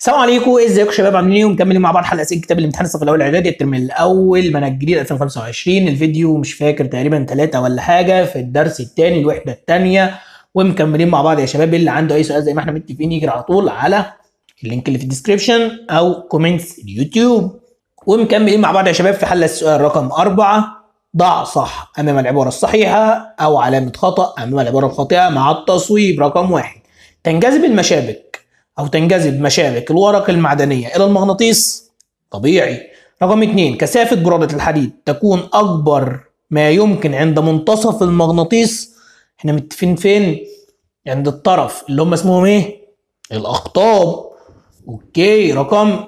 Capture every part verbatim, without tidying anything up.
السلام عليكم، ازيكم يا شباب؟ عاملين ايه؟ ومكملين مع بعض حلقه اسئله كتاب الامتحان الصف الاول اعدادي الترم الاول منهج جديد ألفين وخمسة وعشرين. الفيديو مش فاكر تقريبا ثلاثة ولا حاجه في الدرس الثاني الوحده الثانيه، ومكملين مع بعض يا شباب. اللي عنده اي سؤال زي ما احنا متفقين يجري على طول على اللينك اللي في الديسكربشن او كومنتس اليوتيوب. ومكملين مع بعض يا شباب في حل السؤال رقم أربعة. ضع صح امام العباره الصحيحه او علامه خطا امام العباره الخاطئه مع التصويب. رقم واحد، تنجذب المشابك أو تنجذب مشابك الورق المعدنية إلى المغناطيس. طبيعي. رقم اتنين، كثافة برادة الحديد تكون أكبر ما يمكن عند منتصف المغناطيس. احنا متفقين فين؟ عند الطرف اللي هم اسمهم ايه؟ الأقطاب. اوكي. رقم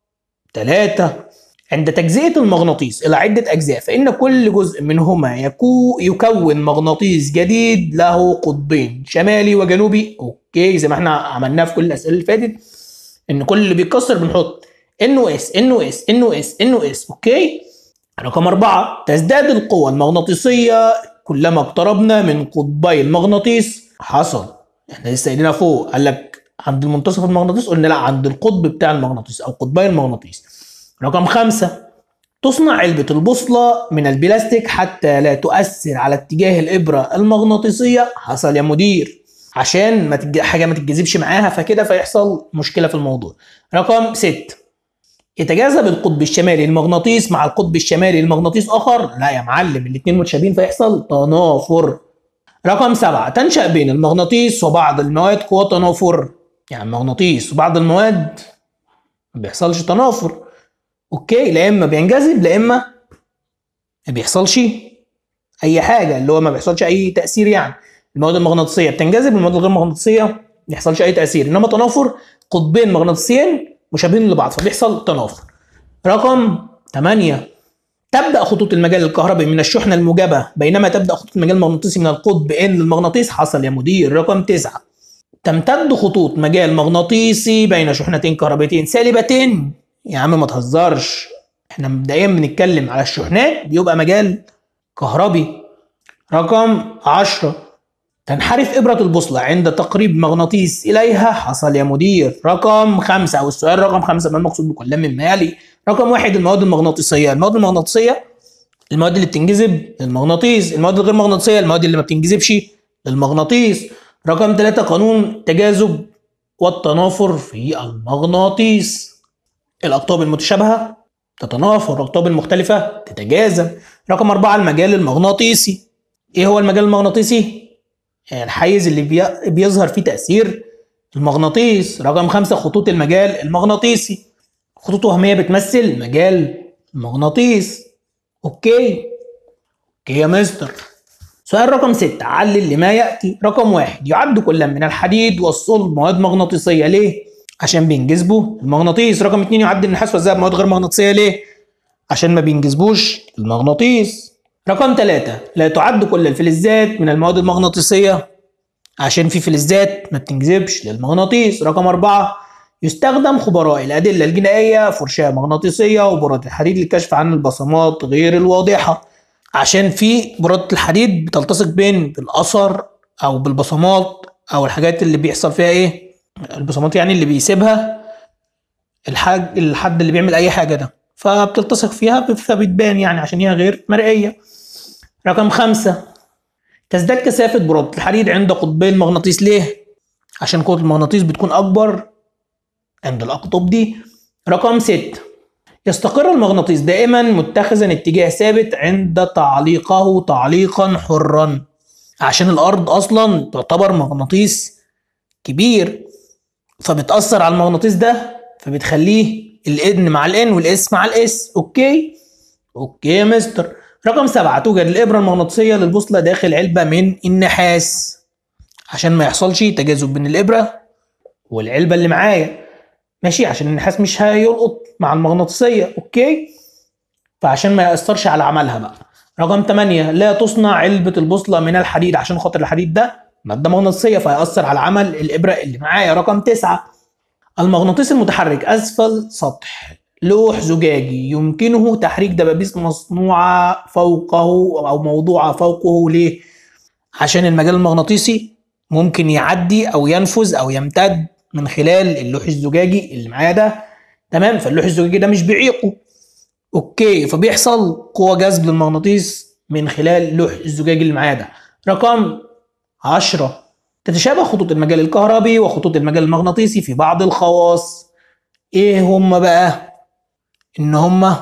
تلاتة، عند تجزئة المغناطيس إلى عدة أجزاء فإن كل جزء منهما يكو يكون مغناطيس جديد له قطبين شمالي وجنوبي. اوكي، زي ما احنا عملناه في كل الأسئلة اللي فاتت، إن كل اللي بيتكسر بنحط انه اس انه اس انه اس انه اس. اوكي. رقم أربعة، تزداد القوة المغناطيسية كلما اقتربنا من قطبي المغناطيس. حصل، احنا لسه قايلينها فوق، قال لك عند المنتصف المغناطيس، قلنا لا عند القطب بتاع المغناطيس أو قطبي المغناطيس. رقم خمسة، تصنع علبة البوصلة من البلاستيك حتى لا تؤثر على اتجاه الإبرة المغناطيسية. حصل يا مدير، عشان ما تج... حاجة ما تتجذبش معاها فكده فيحصل مشكلة في الموضوع. رقم ستة، يتجاذب القطب الشمالي المغناطيس مع القطب الشمالي المغناطيس آخر. لا يا معلم، الاتنين متشابهين فيحصل تنافر. رقم سبعة، تنشأ بين المغناطيس وبعض المواد قوى تنافر. يعني المغناطيس وبعض المواد ما بيحصلش تنافر. اوكي، لا اما بينجذب لا اما ما بيحصلش اي حاجه، اللي هو ما بيحصلش اي تاثير. يعني المواد المغناطيسيه بتنجذب، المواد الغير مغناطيسيه ما بيحصلش اي تاثير. انما تنافر، قطبين مغناطيسيين مشابهين لبعض فبيحصل تنافر. رقم ثمانية، تبدا خطوط المجال الكهربي من الشحنه الموجبه بينما تبدا خطوط المجال المغناطيسي من القطب ان للمغناطيس. حصل يا مدير. رقم تسعة، تمتد خطوط مجال مغناطيسي بين شحنتين كهربيتين سالبتين. يا عم ما تهزرش، احنا مبدئيا بنتكلم على الشحنات بيبقى مجال كهربي. رقم عشرة، تنحرف إبرة البوصلة عند تقريب مغناطيس إليها. حصل يا مدير. رقم خمسة أو السؤال رقم خمسة، ما المقصود بكل مما يلي؟ رقم واحد، المواد المغناطيسية. المواد المغناطيسية المواد اللي بتنجذب للمغناطيس، المواد الغير مغناطيسية المواد اللي ما بتنجذبش للمغناطيس. رقم ثلاثة، قانون تجاذب والتنافر في المغناطيس. الأقطاب المتشابهة تتنافر، الأقطاب المختلفة تتجاذب. رقم أربعة، المجال المغناطيسي. إيه هو المجال المغناطيسي؟ يعني الحيز اللي بي... بيظهر فيه تأثير المغناطيس. رقم خمسة، خطوط المجال المغناطيسي. خطوط وهمية بتمثل مجال المغناطيس. أوكي. أوكي يا مستر. سؤال رقم ستة، علل لما يأتي. رقم واحد، يعد كل من الحديد والصلب مواد مغناطيسية. ليه؟ عشان بينجذبوا المغناطيس. رقم اتنين، يعد النحاس والذهب مواد غير مغناطيسية. ليه؟ عشان ما بينجذبوش المغناطيس. رقم ثلاثة، لا تعد كل الفلزات من المواد المغناطيسية عشان في فلزات ما بتنجذبش للمغناطيس. رقم أربعة، يستخدم خبراء الأدلة الجنائية فرشاة مغناطيسية وبراد الحديد للكشف عن البصمات غير الواضحة. عشان في برادة الحديد بتلتصق بين بالأثر أو بالبصمات أو الحاجات اللي بيحصل فيها إيه؟ البصمات يعني اللي بيسيبها الحاج الحد اللي بيعمل أي حاجة ده، فبتلتصق فيها فبتبان يعني عشان هي غير مرئية. رقم خمسة، تزداد كثافة برادة الحديد عند قطبي المغناطيس. ليه؟ عشان قوة المغناطيس بتكون أكبر عند الأقطاب دي. رقم ستة، يستقر المغناطيس دائما متخذا اتجاه ثابت عند تعليقه تعليقا حرا. عشان الأرض أصلا تعتبر مغناطيس كبير فبتأثر على المغناطيس ده فبتخليه الإن مع الإن والإس مع الإس. أوكي؟ أوكي يا مستر. رقم سبعة، توجد الإبرة المغناطيسية للبوصلة داخل علبة من النحاس عشان ما يحصلش تجاذب بين الإبرة والعلبة اللي معايا. ماشي، عشان النحاس مش هيلقط مع المغناطيسية. أوكي؟ فعشان ما يأثرش على عملها بقى. رقم ثمانية، لا تصنع علبة البوصلة من الحديد عشان خاطر الحديد ده مادة مغناطيسية فيأثر على عمل الإبرة اللي معايا. رقم تسعة، المغناطيس المتحرك أسفل سطح لوح زجاجي يمكنه تحريك دبابيس مصنوعة فوقه أو موضوعة فوقه. ليه؟ عشان المجال المغناطيسي ممكن يعدي أو ينفذ أو يمتد من خلال اللوح الزجاجي اللي معايا ده. تمام، فاللوح الزجاجي ده مش بيعيقه. اوكي، فبيحصل قوة جذب للمغناطيس من خلال اللوح الزجاجي اللي معايا ده. رقم عشرة، تتشابه خطوط المجال الكهربي وخطوط المجال المغناطيسي في بعض الخواص. ايه هم بقى؟ ان هم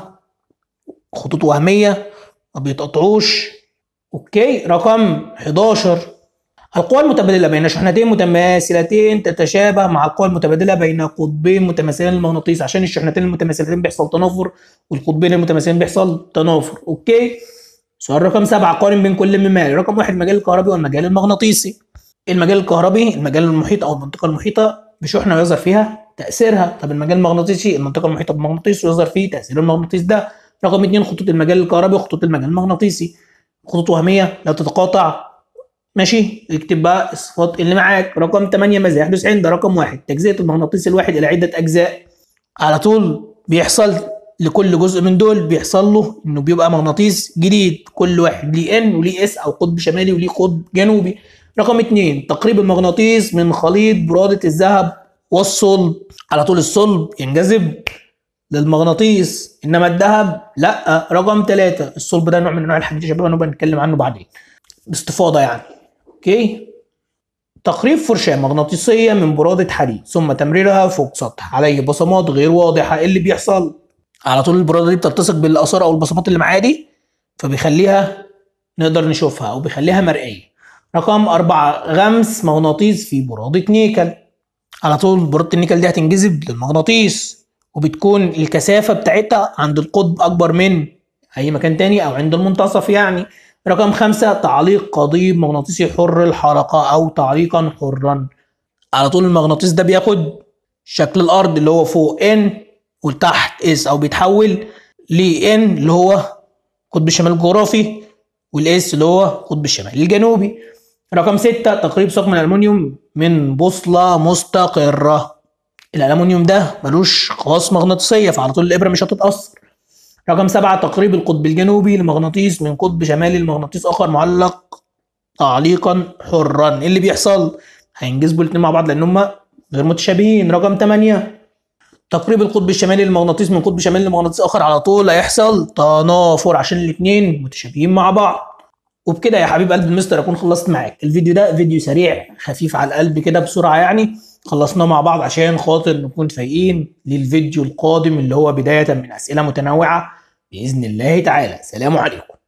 خطوط وهمية ما بيتقطعوش. اوكي. رقم حداشر، القوى المتبادلة بين شحنتين متماثلتين تتشابه مع القوى المتبادلة بين قطبين متماثلين للمغناطيس، عشان الشحنتين المتماثلتين بيحصل تنافر والقطبين المتماثلين بيحصل تنافر. اوكي. سؤال رقم سبعة، قارن بين كل مما. رقم واحد، المجال الكهربي والمجال المغناطيسي. المجال الكهربي المجال المحيط او المنطقة المحيطة بشحنة ويظهر فيها تأثيرها. طب المجال المغناطيسي المنطقة المحيطة بمغناطيس ويظهر فيه تأثير المغناطيس ده. رقم اتنين، خطوط المجال الكهربي وخطوط المجال المغناطيسي. خطوط وهمية لا تتقاطع. ماشي، اكتب بقى الصفات اللي معاك. رقم تمانية، ماذا يحدث عند رقم واحد تجزئة المغناطيس الواحد إلى عدة أجزاء. على طول بيحصل لكل جزء من دول بيحصل له إنه بيبقى مغناطيس جديد، كل واحد ليه ان وليه اس أو قطب شمالي وليه قطب جنوبي. رقم اتنين، تقريب المغناطيس من خليط برادة الذهب والصلب. على طول الصلب ينجذب للمغناطيس انما الذهب لا. رقم ثلاثة، الصلب ده نوع من انواع الحديد يا شباب، هنبقى نتكلم عنه بعدين باستفاضه يعني. اوكي. تقريب فرشاه مغناطيسيه من براده حديد ثم تمريرها فوق سطح عليه بصمات غير واضحه. ايه اللي بيحصل؟ على طول البراده دي بتلتصق بالاثار او البصمات اللي معايا دي، فبيخليها نقدر نشوفها او بيخليها مرئيه. رقم أربعة، غمس مغناطيس في براده نيكل. على طول برادة النيكل دي هتنجذب للمغناطيس وبتكون الكثافة بتاعتها عند القطب أكبر من أي مكان تاني أو عند المنتصف يعني. رقم خمسة، تعليق قضيب مغناطيسي حر الحركة أو تعليقا حرا. على طول المغناطيس ده بياخد شكل الأرض اللي هو فوق N وتحت S، أو بيتحول ل N اللي هو قطب الشمال الجغرافي والS اللي هو قطب الشمال الجنوبي. رقم ستة، تقريب ثقب الألمنيوم من بوصلة مستقرة. الألمنيوم ده ملوش خواص مغناطيسية فعلى طول الإبرة مش هتتأثر. رقم سبعة، تقريب القطب الجنوبي لمغناطيس من قطب شمالي لمغناطيس آخر معلق تعليقا حرا. إيه اللي بيحصل؟ هينجذبوا الاتنين مع بعض لأن هما غير متشابهين. رقم تمانية، تقريب القطب الشمالي للمغناطيس من قطب شمالي لمغناطيس آخر على طول هيحصل تنافر عشان الاتنين متشابهين مع بعض. وبكده يا حبيب قلب المستر اكون خلصت معاك الفيديو ده. فيديو سريع خفيف على القلب كده بسرعه يعني، خلصناه مع بعض عشان خاطر نكون فايقين للفيديو القادم اللي هو بدايه من اسئله متنوعه باذن الله تعالى. سلام عليكم.